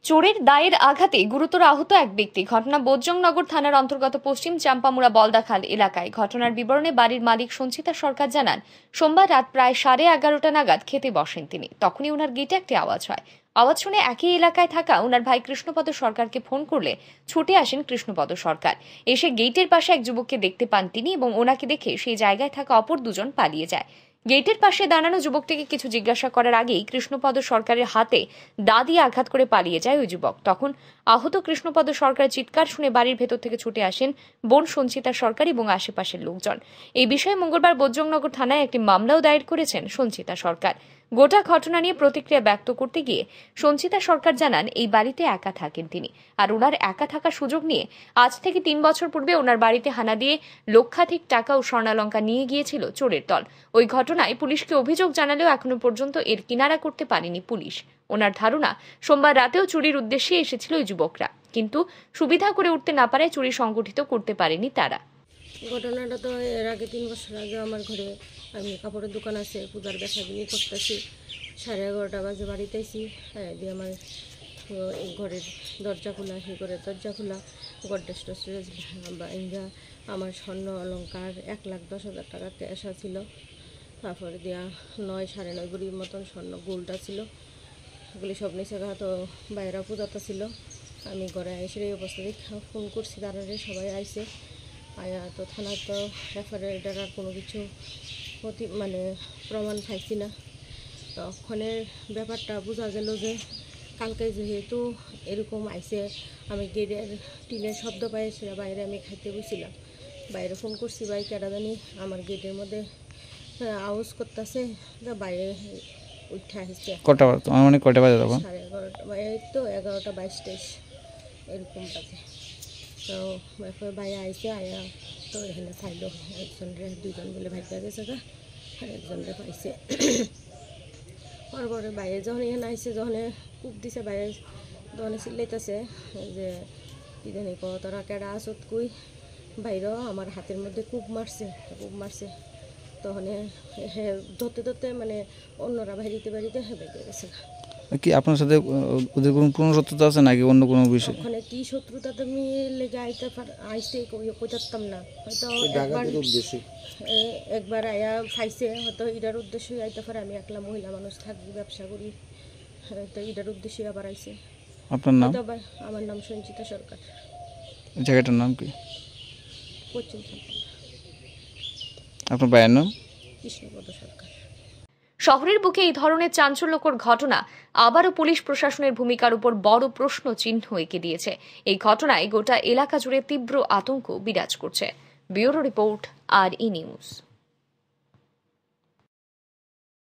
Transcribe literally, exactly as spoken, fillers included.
চোরের দায়ের আঘাতে গুরুতর আহত এক ব্যক্তি। ঘটনা বোজ্জংনগর থানার অন্তর্গত পশ্চিম চাম্পামুড়া বলদাখাল এলাকায়। ঘটনার বিবরণে বাড়ির মালিক সঞ্চিতা সরকার জানান, সোমবার রাত প্রায় সাড়ে এগারোটা নাগাদ খেতে বসেন তিনি। তখনই ওনার গেটে একটি আওয়াজ হয়। আওয়াজ শুনে একই এলাকায় থাকা ওনার ভাই কৃষ্ণপদ সরকারকে ফোন করলে ছুটে আসেন কৃষ্ণপদ সরকার। এসে গেটের পাশে এক যুবককে দেখতে পান তিনি এবং ওনাকে দেখে সেই জায়গায় থাকা অপর দুজন পালিয়ে যায়। গেটের পাশে দাঁড়ানো যুবকটিকে কিছু জিজ্ঞাসা করার আগেই কৃষ্ণপদ সরকারের হাতে দা দিয়ে আঘাত করে পালিয়ে যায় ওই যুবক। তখন আহত কৃষ্ণপদ সরকারের চিৎকার শুনে বাড়ির ভেতর থেকে ছুটে আসেন বোন সঞ্চিতা সরকার এবং আশেপাশের লোকজন। এই বিষয়ে মঙ্গলবার বোজ্জংনগর থানায় একটি মামলাও দায়ের করেছেন সঞ্চিতা সরকার। গোটা ঘটনা নিয়ে প্রতিক্রিয়া ব্যক্ত করতে গিয়ে সঞ্চিতা সরকার জানান, এই বাড়িতে একা থাকেন তিনি, আর ওনার একা থাকার সুযোগ নিয়ে আজ থেকে তিন বছর পূর্বে ওনার বাড়িতে হানা দিয়ে লক্ষাধিক টাকা ও স্বর্ণালঙ্কার নিয়ে গিয়েছিল চোরের দল। ওই ঘটনায় পুলিশকে অভিযোগ জানালেও এখনো পর্যন্ত এর কিনারা করতে পারেনি পুলিশ। ওনার ধারণা, সোমবার রাতেও চুরির উদ্দেশ্যে এসেছিল ওই যুবকরা, কিন্তু সুবিধা করে উঠতে না পারায় চুরি সংগঠিত করতে পারেনি তারা। ঘটনাটা তো এর আগে তিন বছর আগে আমার ঘরে আমি কাপড়ের দোকান আছে, পূজার বেচা কিনি করতেছি। সাড়ে এগারোটা বাজে বাড়িতে আইসি, হ্যাঁ দিয়ে আমার ঘরের দরজা খোলা, সেই ঘরের দরজা খোলা, গডরেজ টস্টেজ ভাঙ্গা, আমার স্বর্ণ অলঙ্কার এক লাখ দশ হাজার টাকা ক্যাশ ছিল। তারপরে দেওয়া নয় সাড়ে নয় বুড়ির মতন স্বর্ণ গোল্ডটা ছিল, এগুলি সব নিচে তো বাইরা পূজাটা ছিল। আমি ঘরে এসে এই অবস্থাতে ফোন করছি, তারা সবাই আইসে আয়া তো থানা তো এফআইআর এটার আর কোনো কিছু প্রতি মানে প্রমাণ পাইছি না। তখনের ব্যাপারটা বোঝা গেল যে কালকে যেহেতু এরকম আইসে, আমি গেটের টিনের শব্দ পাই, সেটা বাইরে আমি খাইতে বসছিলাম। বাইরে ফোন করছি, ভাই কেডা জানি আমার গেটের মধ্যে আওয়াজ করতেছে, বাইরে উঠে আসছে। কটা মানে কটা বাজে তখন? সাড়ে এগারোটা, এই তো এগারোটা বাইশ তেইশ এরকম বাজে। তো এরপর ভাই আইসে, আয়া তো এখানে পাইল একজন রে, দুজন বলে ভাইকা গেছে গা, আর একজন রে পাইছে। পরে বাইরে যখন এখানে আইসে, যখন কূপ দিছে বাইরে, তখন চিল্লাইতেছে যে কি জানি ক তোরা কেডা আসত কই, বাইরেও আমার হাতের মধ্যে কূপ মারছে কূপ মারছে তখন হ্যাঁ ধরতে ধরতে মানে অন্যরা বাড়িতে বাড়িতে হ্যাঁ বেঁকে গেছে। কি আপনার সাথে ওদের কোনো কোনো শত্রুতা আছে নাকি অন্য কোনো বিষয়? ওখানে কি শত্রুতা তুমি লেগে আইতে আইসে কইতাম না, হয়তো একবার একবার আয়া খাইছে, হয়তো এটার উদ্দেশ্যই আইতে পারে। আমি একলা মহিলা মানুষ থাকি, ব্যবসা করি, তো এটার উদ্দেশ্যই আবার আইসে। আপনার নাম? আমার নাম সঞ্চিতা সরকার। জায়গাটার নাম কি? পশ্চিম। আপনার ভাইয়ের নাম? কৃষ্ণপদ সরকার। শহরের বুকে এই ধরনের চাঞ্চল্যকর ঘটনা আবারও পুলিশ প্রশাসনের ভূমিকার উপর বড় প্রশ্ন চিহ্ন এঁকে দিয়েছে। এই ঘটনায় গোটা এলাকা জুড়ে তীব্র আতঙ্ক বিরাজ করছে। ব্যুরো রিপোর্ট, আর ই নিউজ।